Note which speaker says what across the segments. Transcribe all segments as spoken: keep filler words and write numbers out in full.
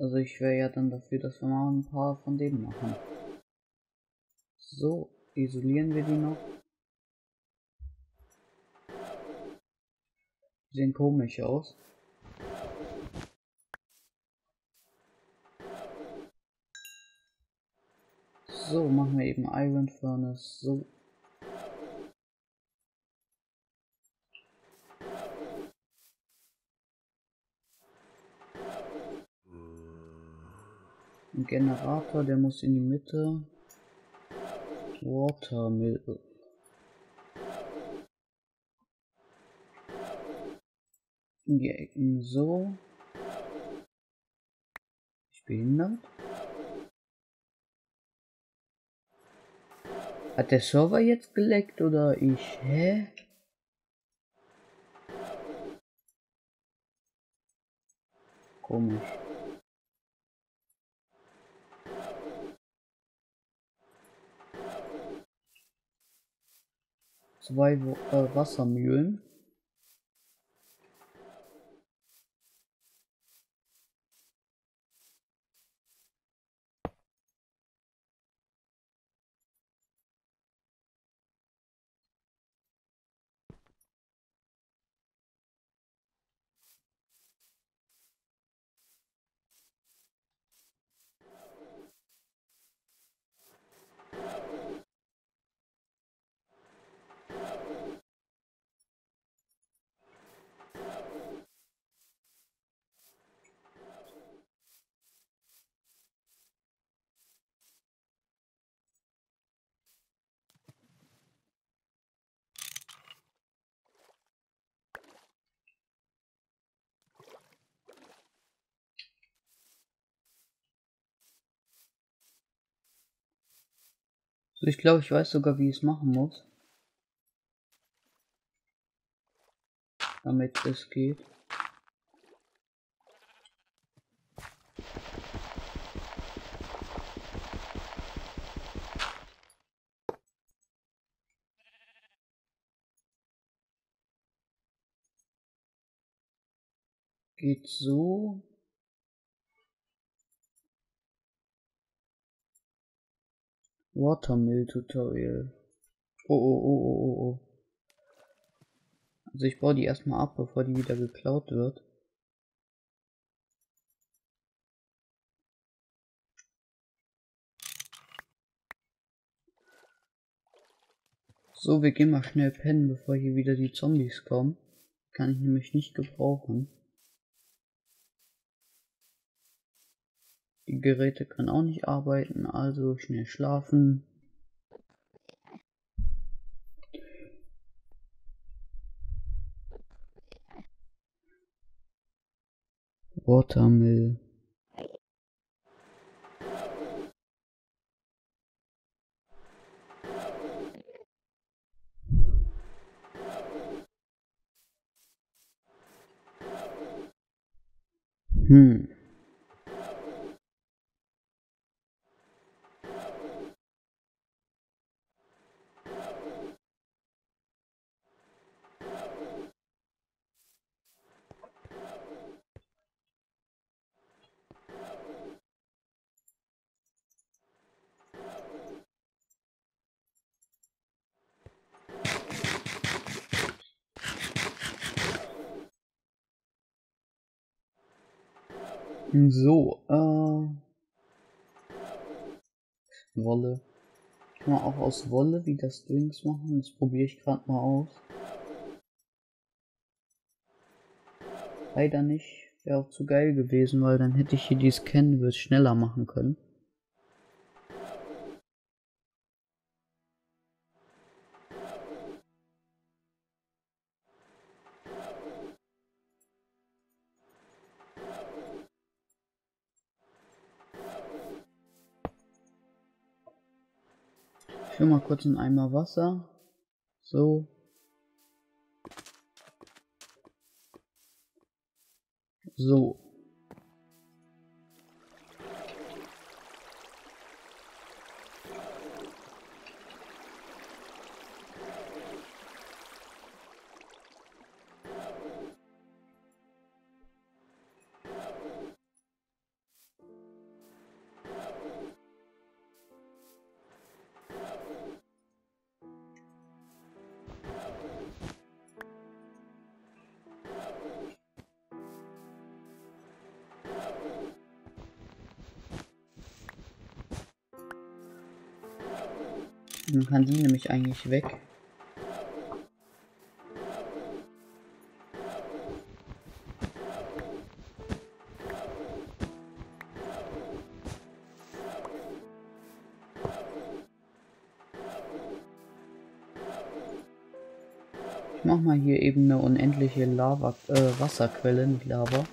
Speaker 1: Also ich wäre ja dann dafür, dass wir mal ein paar von denen machen. So, isolieren wir die noch. Die sehen komisch aus. So, machen wir eben Iron Furnace. So. Ein Generator, der muss in die Mitte. Watermill. In die Ecken so. Ich behindert. Hat der Server jetzt geleckt oder ich? Hä? Komisch. Zwei äh, Wassermühlen. So, ich glaube, ich weiß sogar, wie ich es machen muss. Damit es geht. Geht so. Watermill Tutorial. Oh, oh, oh, oh, oh, oh. Also ich baue die erstmal ab, bevor die wieder geklaut wird. So, wir gehen mal schnell pennen, bevor hier wieder die Zombies kommen. Kann ich nämlich nicht gebrauchen. Die Geräte können auch nicht arbeiten, also schnell schlafen. Watermill. Hm. So, äh... Wolle. Kann man auch aus Wolle wieder Strings machen? Das probiere ich gerade mal aus. Leider nicht. Wäre auch zu geil gewesen, weil dann hätte ich hier die Scan-Wurst schneller machen können. Ich will mal kurz einen Eimer Wasser. So. So. Man kann die nämlich eigentlich weg. Ich mach mal hier eben eine unendliche Lava, äh, Wasserquelle, nicht Lava.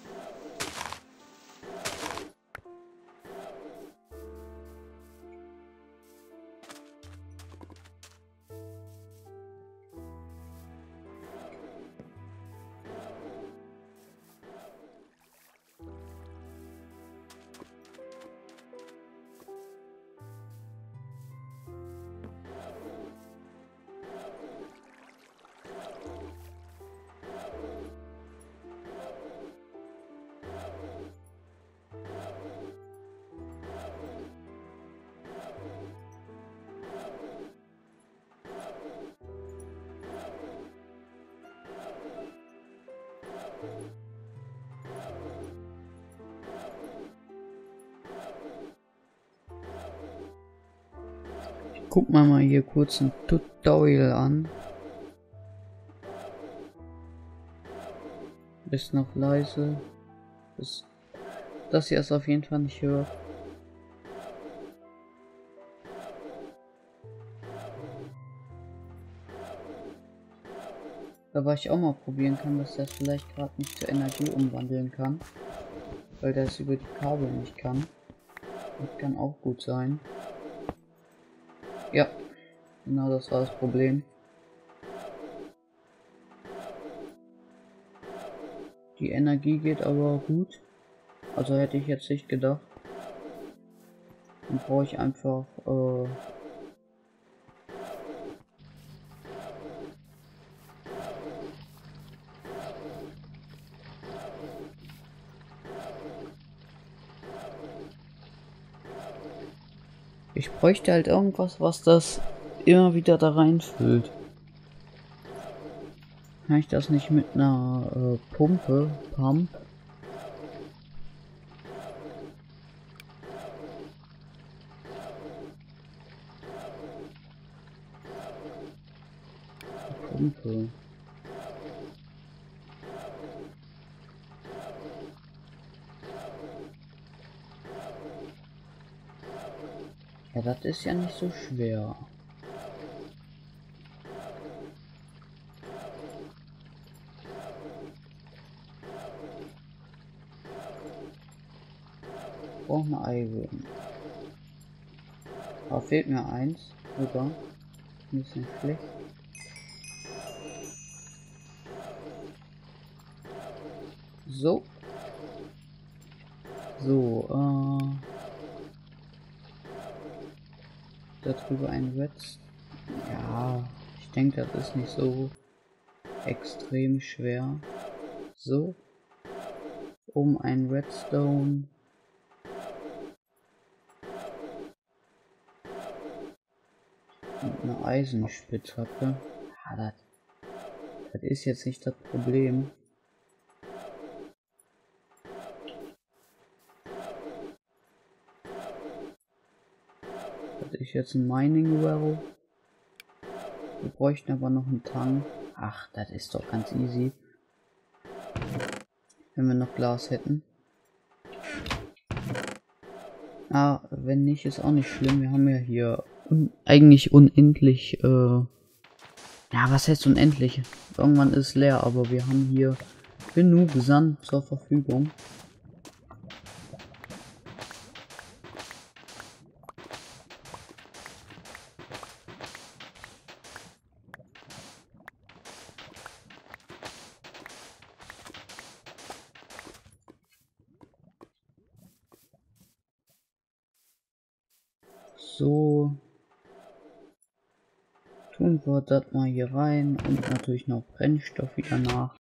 Speaker 1: Guck mal mal hier kurz ein Tutorial an. Ist noch leise. Ist das hier ist auf jeden Fall nicht hört. Da war ich auch mal probieren kann, dass das vielleicht gerade nicht zur Energie umwandeln kann. Weil das über die Kabel nicht kann. Das kann auch gut sein. Ja, genau das war das Problem. Die Energie geht aber gut. Also hätte ich jetzt nicht gedacht. Dann brauche ich einfach äh, ich bräuchte halt irgendwas, was das immer wieder da reinfüllt. Kann ich das nicht mit einer äh, Pumpe, Pump? Pumpe. Ja, das ist ja nicht so schwer. Ich brauche eine Eiwürden. Aber fehlt mir eins, sogar. Ein bisschen schlecht. So. So, äh. Darüber ein Redstone. Ja, ich denke, das ist nicht so extrem schwer. So. Um ein Redstone. Und eine Eisenspitzhacke. Ah, das, das ist jetzt nicht das Problem. Das ist jetzt ein Mining Well. Wir bräuchten aber noch einen Tank. Ach, das ist doch ganz easy. Wenn wir noch Glas hätten. Ah, wenn nicht, ist auch nicht schlimm. Wir haben ja hier un eigentlich unendlich, äh ja, was heißt unendlich? Irgendwann ist es leer, aber wir haben hier genug Sand zur Verfügung. So. Tun wir das mal hier rein und natürlich noch Brennstoff wieder nach.